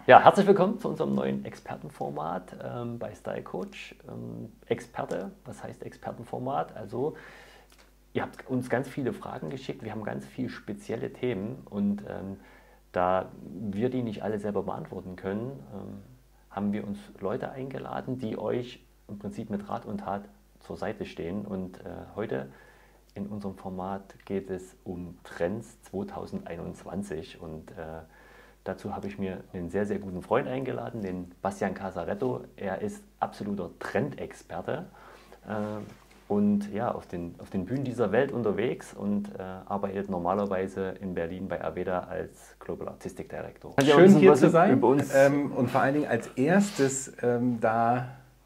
Ja, herzlich willkommen zu unserem neuen Expertenformat bei Style Coach. Experte, was heißt Expertenformat? Also, ihr habt uns ganz viele Fragen geschickt, wir haben ganz viele spezielle Themen und da wir die nicht alle selber beantworten können, haben wir uns Leute eingeladen, die euch im Prinzip mit Rat und Tat zur Seite stehen. Und heute in unserem Format geht es um Trends 2021 und dazu habe ich mir einen sehr, sehr guten Freund eingeladen, den Bastian Casaretto. Er ist absoluter Trendexperte und ja, auf den Bühnen dieser Welt unterwegs und arbeitet normalerweise in Berlin bei Aveda als Global Artistic Director. Schön hier zu sein und vor allen Dingen als erstes da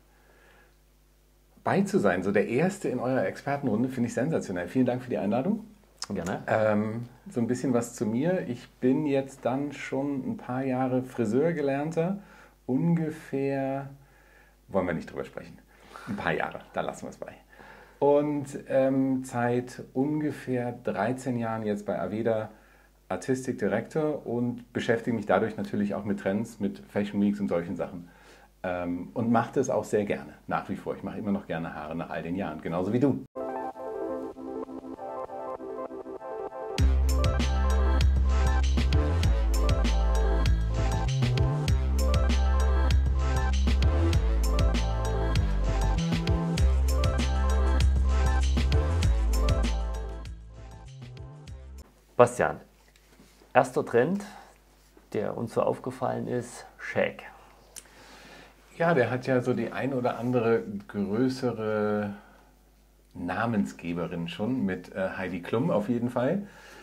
bei zu sein. So der Erste in eurer Expertenrunde finde ich sensationell. Vielen Dank für die Einladung. Gerne. So ein bisschen was zu mir. Ich bin jetzt dann schon ein paar Jahre Friseurgelernter. Ungefähr, wollen wir nicht drüber sprechen. Ein paar Jahre, da lassen wir es bei. Und seit ungefähr 13 Jahren jetzt bei Aveda Artistic Director und beschäftige mich dadurch natürlich auch mit Trends, mit Fashion Weeks und solchen Sachen. Und mache das auch sehr gerne, nach wie vor. Ich mache immer noch gerne Haare nach all den Jahren, genauso wie du. Bastian, erster Trend, der uns so aufgefallen ist, Shag. Ja, der hat ja so die ein oder andere größere Namensgeberin schon mit Heidi Klum auf jeden Fall.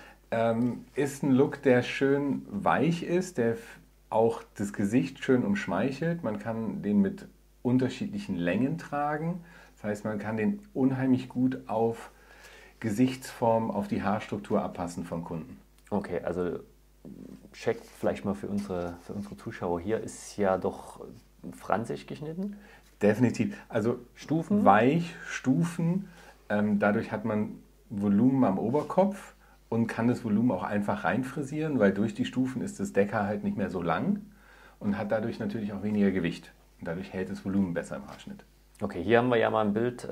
Ist ein Look, der schön weich ist, der auch das Gesicht schön umschmeichelt. Man kann den mit unterschiedlichen Längen tragen. Das heißt, man kann den unheimlich gut auf Gesichtsform, auf die Haarstruktur abpassen vom Kunden. Okay, also Shag vielleicht mal für unsere Zuschauer hier, ist ja doch franzig geschnitten. Definitiv. Also Stufen? Weich, Stufen. Dadurch hat man Volumen am Oberkopf und kann das Volumen auch einfach reinfrisieren, weil durch die Stufen ist das Deckhaar halt nicht mehr so lang und hat dadurch natürlich auch weniger Gewicht. Und dadurch hält das Volumen besser im Haarschnitt. Okay, hier haben wir ja mal ein Bild,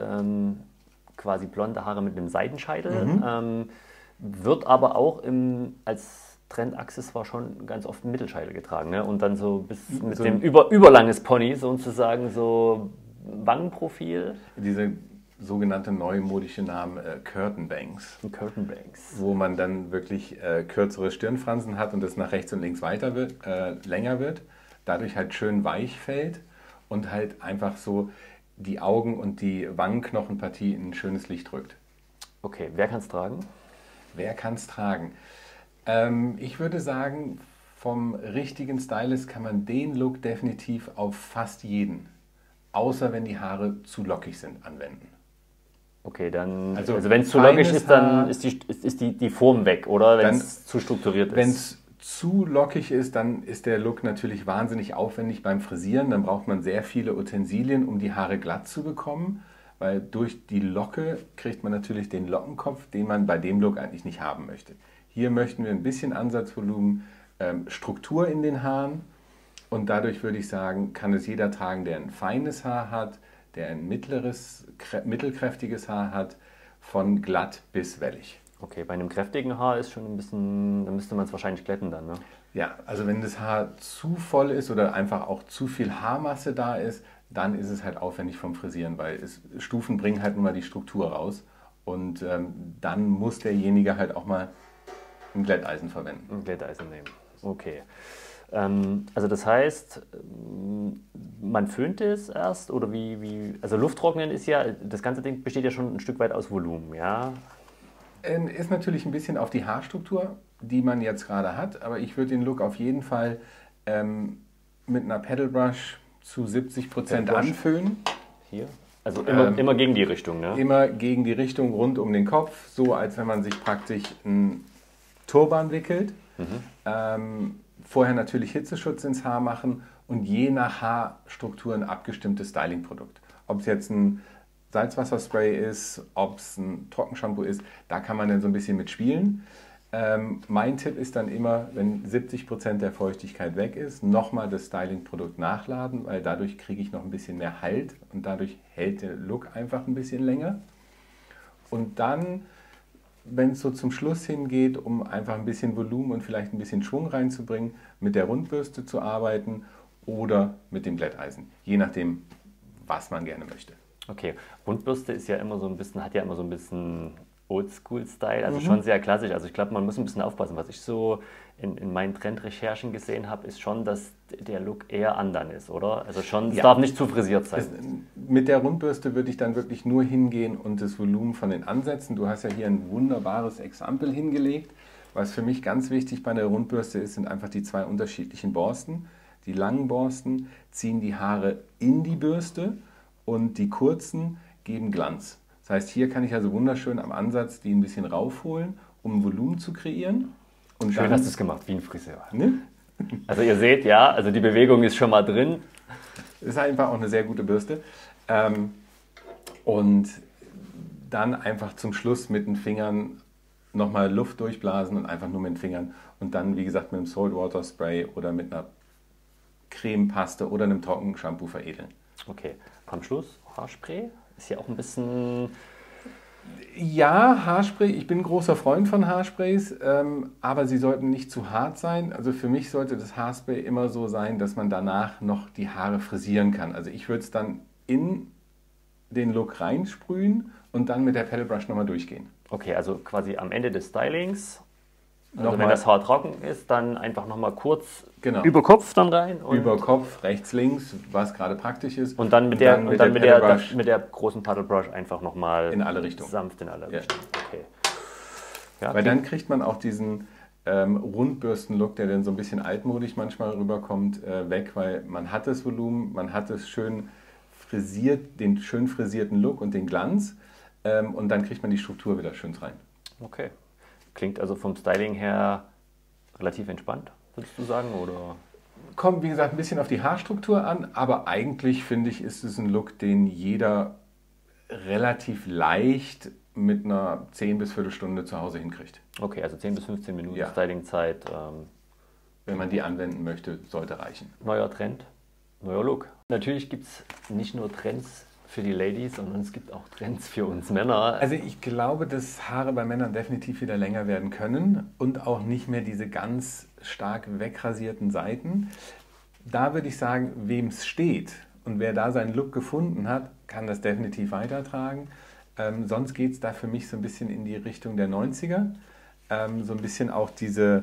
quasi blonde Haare mit einem Seitenscheitel. Wird aber auch als Trendaccessoire schon ganz oft ein Mittelscheitel getragen, ne? Und dann so bis mit So dem überlanges Pony sozusagen, so Wangenprofil. diese sogenannte neumodische Name Curtain Bangs, Curtain Bangs. wo man dann wirklich kürzere Stirnfransen hat und es nach rechts und links weiter wird, länger wird, dadurch halt schön weich fällt und halt einfach so die Augen und die Wangenknochenpartie in ein schönes Licht rückt. Okay, wer kann es tragen? Wer kann es tragen? Ich würde sagen, vom richtigen Stylist kann man den Look definitiv auf fast jeden, außer wenn die Haare zu lockig sind, anwenden. Okay, dann, Also wenn es zu lockig feines ist, dann Haar, ist die Form weg, oder? Wenn dann, es zu strukturiert wenn ist. es zu lockig ist, dann ist der Look natürlich wahnsinnig aufwendig beim Frisieren. Dann braucht man sehr viele Utensilien, um die Haare glatt zu bekommen, weil durch die Locke kriegt man natürlich den Lockenkopf, den man bei dem Look eigentlich nicht haben möchte. Hier möchten wir ein bisschen Ansatzvolumen, Struktur in den Haaren und dadurch würde ich sagen, kann es jeder tragen, der ein feines Haar hat, der ein mittelkräftiges Haar hat, von glatt bis wellig. Okay, bei einem kräftigen Haar ist schon ein bisschen, da müsste man es wahrscheinlich glätten dann, ne? Ja, also wenn das Haar zu voll ist oder einfach auch zu viel Haarmasse da ist, dann ist es halt aufwendig vom Frisieren, weil Stufen bringen halt nur mal die Struktur raus und dann muss derjenige halt auch mal ein Glätteisen verwenden. Ein Glätteisen nehmen. Okay. Also das heißt, man föhnt es erst oder also Lufttrocknen ist ja, das ganze Ding besteht ja schon ein Stück weit aus Volumen, ja? Ist natürlich ein bisschen auf die Haarstruktur, die man jetzt gerade hat, aber ich würde den Look auf jeden Fall mit einer Pedalbrush zu 70% anfüllen. Hier? Also immer gegen die Richtung, ne? Immer gegen die Richtung rund um den Kopf, so als wenn man sich praktisch einen Turban wickelt. Vorher natürlich Hitzeschutz ins Haar machen und je nach Haarstruktur ein abgestimmtes Stylingprodukt. Ob es jetzt ein Salzwasserspray ist, ob es ein Trockenshampoo ist, da kann man dann so ein bisschen mitspielen. Mein Tipp ist dann immer, wenn 70% der Feuchtigkeit weg ist, nochmal das Styling-Produkt nachladen, weil dadurch kriege ich noch ein bisschen mehr Halt und dadurch hält der Look einfach ein bisschen länger. Und dann, wenn es so zum Schluss hingeht, um einfach ein bisschen Volumen und vielleicht ein bisschen Schwung reinzubringen, mit der Rundbürste zu arbeiten oder mit dem Glätteisen, je nachdem, was man gerne möchte. Okay, Rundbürste ist ja immer so ein bisschen, hat ja immer so ein bisschen Oldschool-Style, also schon sehr klassisch. Also ich glaube, man muss ein bisschen aufpassen. Was ich so in meinen Trendrecherchen gesehen habe, ist schon, dass der Look eher andern ist, oder? Also schon, es darf nicht zu frisiert sein. Mit der Rundbürste würde ich dann wirklich nur hingehen und das Volumen von den Ansätzen. Du hast ja hier ein wunderbares Exempel hingelegt. Was für mich ganz wichtig bei der Rundbürste ist, sind einfach die zwei unterschiedlichen Borsten. Die langen Borsten ziehen die Haare in die Bürste und die kurzen geben Glanz. Das heißt, hier kann ich also wunderschön am Ansatz die ein bisschen raufholen, um Volumen zu kreieren. Und Schön dann, hast du es gemacht, wie ein Friseur. Ne? Also ihr seht, ja, also die Bewegung ist schon mal drin. Ist einfach auch eine sehr gute Bürste. Und dann einfach zum Schluss mit den Fingern nochmal Luft durchblasen und einfach nur mit den Fingern. Und dann, wie gesagt, mit einem Saltwater Spray oder mit einer Cremepaste oder einem Trockenshampoo veredeln. Okay, am Schluss Haarspray. Ist ja auch ein bisschen... Ja, Haarspray. Ich bin ein großer Freund von Haarsprays, aber sie sollten nicht zu hart sein. Also für mich sollte das Haarspray immer so sein, dass man danach noch die Haare frisieren kann. Also ich würde es dann in den Look reinsprühen und dann mit der Paddlebrush nochmal durchgehen. Okay, also quasi am Ende des Stylings, also Nochmal. wenn das Haar trocken ist, dann einfach nochmal kurz Genau. über Kopf dann rein. Und Über Kopf, rechts, links, was gerade praktisch ist. Und dann mit der großen Paddlebrush einfach nochmal in alle Richtungen. Sanft in alle Richtungen. Okay. Ja, Weil dann kriegt man auch diesen Rundbürsten-Look, der dann so ein bisschen altmodisch manchmal rüberkommt, weg, weil man hat das Volumen, man hat es schön frisiert, den schön frisierten Look und den Glanz und dann kriegt man die Struktur wieder schön rein. Okay. Klingt also vom Styling her relativ entspannt, würdest du sagen, oder? Kommt, wie gesagt, ein bisschen auf die Haarstruktur an, aber eigentlich finde ich, ist es ein Look, den jeder relativ leicht mit einer 10 bis Viertelstunde zu Hause hinkriegt. Okay, also 10 bis 15 Minuten Ja. Stylingzeit. Wenn man die anwenden möchte, sollte reichen. Neuer Trend, neuer Look. Natürlich gibt es nicht nur Trends für die Ladies, sondern es gibt auch Trends für uns Männer. Also ich glaube, dass Haare bei Männern definitiv wieder länger werden können und auch nicht mehr diese ganz stark wegrasierten Seiten. Da würde ich sagen, wem es steht und wer da seinen Look gefunden hat, kann das definitiv weitertragen. Sonst geht es da für mich so ein bisschen in die Richtung der 90er. So ein bisschen auch diese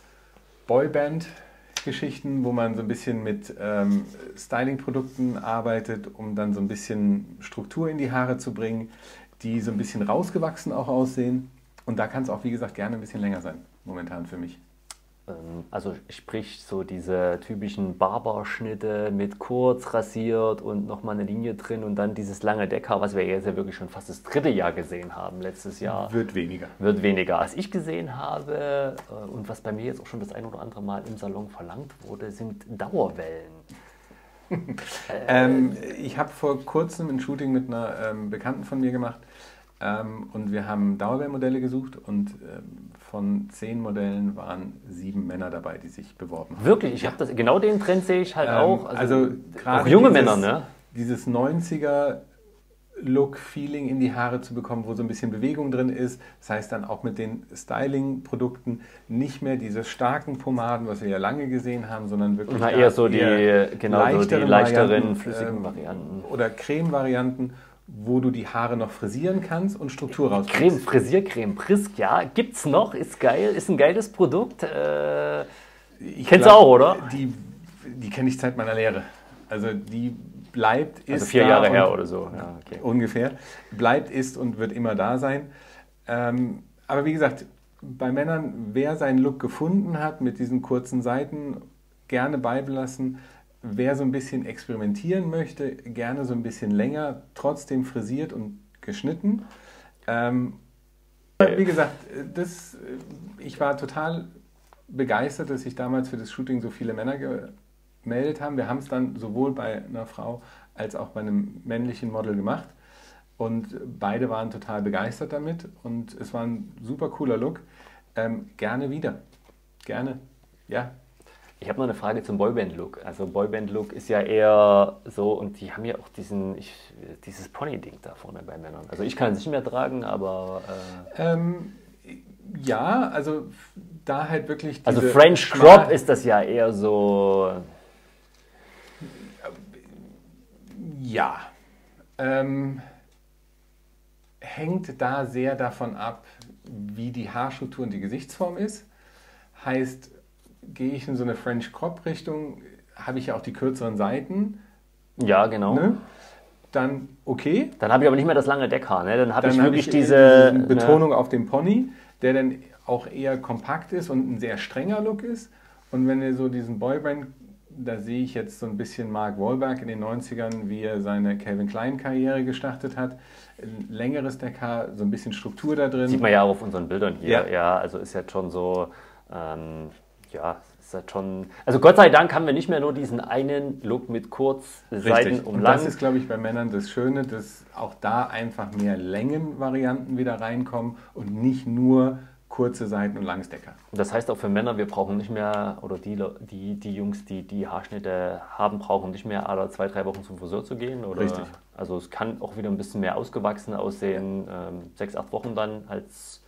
Boyband-Geschichten, wo man so ein bisschen mit Styling-Produkten arbeitet, um dann so ein bisschen Struktur in die Haare zu bringen, die so ein bisschen rausgewachsen auch aussehen. Und da kann es auch, wie gesagt, gerne ein bisschen länger sein, momentan für mich. Also sprich so diese typischen Barberschnitte mit kurz rasiert und nochmal eine Linie drin und dann dieses lange Deckhaar, was wir jetzt ja wirklich schon fast das 3. Jahr gesehen haben letztes Jahr. Wird weniger. Wird weniger. Was ich gesehen habe und was bei mir jetzt auch schon das ein oder andere Mal im Salon verlangt wurde, sind Dauerwellen. Ich habe vor kurzem ein Shooting mit einer Bekannten von mir gemacht und wir haben Dauerwellenmodelle gesucht und von 10 Modellen waren 7 Männer dabei, die sich beworben haben. Wirklich? Ich habe das, genau den Trend sehe ich halt auch. Also auch junge Männer, ne? Dieses 90er Look-Feeling in die Haare zu bekommen, wo so ein bisschen Bewegung drin ist. Das heißt dann auch mit den Styling-Produkten nicht mehr diese starken Pomaden, was wir ja lange gesehen haben, sondern wirklich eher so die leichteren Varianten, flüssigen Varianten. Oder Creme-Varianten, wo du die Haare noch frisieren kannst und Struktur rauskriegst. Creme, Frasiercreme, Prisk, ja, gibt's noch, ist geil, ist ein geiles Produkt. Kennst du auch, oder? Die kenne ich seit meiner Lehre. Also die bleibt, ist also 4 Jahre her oder so. Ja, okay. Ungefähr. Bleibt, ist und wird immer da sein. Aber wie gesagt, bei Männern, wer seinen Look gefunden hat mit diesen kurzen Seiten, gerne beibelassen. Wer so ein bisschen experimentieren möchte, gerne so ein bisschen länger, trotzdem frisiert und geschnitten. Wie gesagt, ich war total begeistert, dass sich damals für das Shooting so viele Männer gemeldet haben. Wir haben es dann sowohl bei einer Frau als auch bei einem männlichen Model gemacht. Und beide waren total begeistert damit und es war ein super cooler Look. Gerne wieder. Gerne, ja. Ich habe noch eine Frage zum Boyband-Look. Also Boyband-Look ist ja eher so, und die haben ja auch dieses Pony-Ding da vorne bei Männern. Also ich kann es nicht mehr tragen, aber... Ja, also da halt wirklich also French Crop ist das ja eher so... Ja. Hängt da sehr davon ab, wie die Haarstruktur und die Gesichtsform ist. Heißt, gehe ich in so eine French Crop Richtung, habe ich ja auch die kürzeren Seiten. Ja, genau. Ne? Dann okay. Dann habe ich aber nicht mehr das lange Deckhaar. Ne? Dann habe ich wirklich diese Betonung auf dem Pony, der dann auch eher kompakt ist und ein sehr strenger Look ist. Und wenn ihr so diesen Boyband, da sehe ich jetzt so ein bisschen Mark Wahlberg in den 90ern, wie er seine Calvin Klein Karriere gestartet hat. Ein längeres Deckhaar, so ein bisschen Struktur da drin. Sieht man ja auch auf unseren Bildern hier. Ja, ja, also ist jetzt schon so, ja, ist halt schon. Also Gott sei Dank haben wir nicht mehr nur diesen einen Look mit Seiten und lang. Das ist, glaube ich, bei Männern das Schöne, dass auch da einfach mehr Längenvarianten wieder reinkommen und nicht nur kurze Seiten und langes Deckhaar. Das heißt auch für Männer, wir brauchen nicht mehr, oder die Jungs, die Haarschnitte haben, brauchen nicht mehr alle 2-3 Wochen zum Friseur zu gehen. Oder, richtig. Also es kann auch wieder ein bisschen mehr ausgewachsen aussehen, 6-8 Wochen dann als...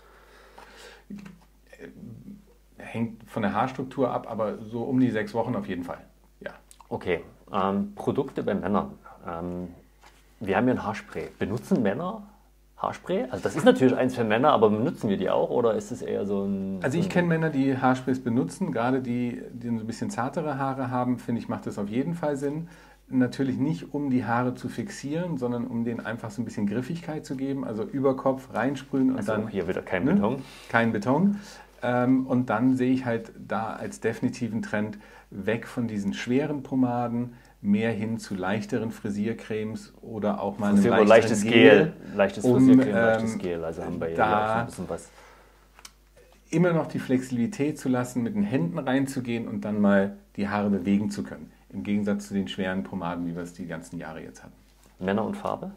Hängt von der Haarstruktur ab, aber so um die 6 Wochen auf jeden Fall. Ja. Okay, Produkte bei Männern. Wir haben ja ein Haarspray. Benutzen Männer Haarspray? Also das ist natürlich eins für Männer, aber benutzen wir die auch oder ist es eher so ein... Also ich kenne Männer, die Haarsprays benutzen, gerade die so ein bisschen zartere Haare haben, finde ich, macht das auf jeden Fall Sinn. Natürlich nicht, um die Haare zu fixieren, sondern um denen einfach so ein bisschen Griffigkeit zu geben, also über Kopf reinsprühen und also dann... hier wieder kein Beton. Kein Beton. Und dann sehe ich halt da als definitiven Trend weg von diesen schweren Pomaden, mehr hin zu leichteren Frisiercremes oder auch mal einem leichtes Gel. Leichtes Frisiercreme, leichtes Gel. Also haben wir da ja auch ein bisschen was. Immer noch die Flexibilität zu lassen, mit den Händen reinzugehen und dann mal die Haare bewegen zu können. Im Gegensatz zu den schweren Pomaden, wie wir es die ganzen Jahre jetzt hatten. Männer und Farbe?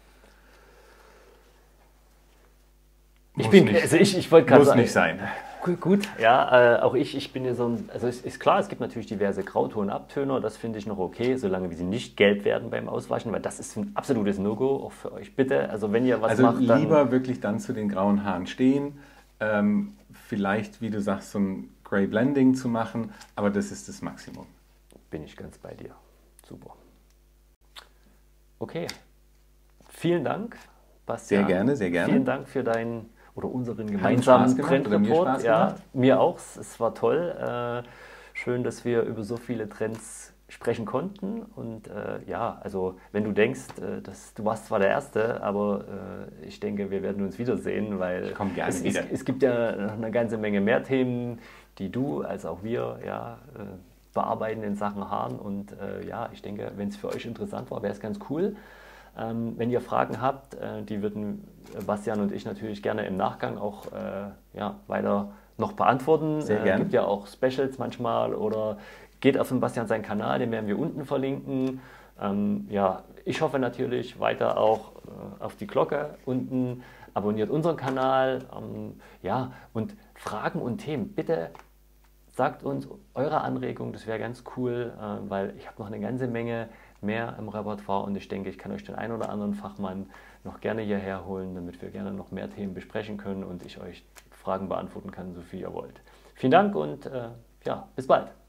Ich wollte gerade sagen. Muss nicht sein. Gut, ja, auch ich bin ja so ein, also es ist klar, es gibt natürlich diverse Grauton-Abtöner, das finde ich noch okay, solange wie sie nicht gelb werden beim Auswaschen, weil das ist ein absolutes No-Go, auch für euch bitte, also wenn ihr was macht, dann... lieber wirklich dann zu den grauen Haaren stehen, vielleicht, wie du sagst, so ein Grey Blending zu machen, aber das ist das Maximum. Bin ich ganz bei dir, super. Okay, vielen Dank, Bastian. Sehr gerne, sehr gerne. Vielen Dank für unseren gemeinsamen Trendreport. Ja, mir auch. Es war toll. Schön, dass wir über so viele Trends sprechen konnten. Und ja, also wenn du denkst, du warst zwar der Erste, aber ich denke, wir werden uns wiedersehen, weil komm gerne wieder. Es gibt ja noch eine ganze Menge mehr Themen, die du als auch wir bearbeiten in Sachen Haaren. Und ja, ich denke, wenn es für euch interessant war, wäre es ganz cool. Wenn ihr Fragen habt, die würden Bastian und ich natürlich gerne im Nachgang auch weiter noch beantworten. Sehr gerne. Es gibt ja auch Specials manchmal oder geht auf den Bastian seinen Kanal, den werden wir unten verlinken. Ja, ich hoffe natürlich weiter auch auf die Glocke unten. Abonniert unseren Kanal. Ja, und Fragen und Themen, bitte sagt uns eure Anregungen, das wäre ganz cool, weil ich habe noch eine ganze Menge mehr im Repertoire und ich denke, ich kann euch den einen oder anderen Fachmann noch gerne hierher holen, damit wir gerne noch mehr Themen besprechen können und ich euch Fragen beantworten kann, so viel ihr wollt. Vielen Dank und ja, bis bald.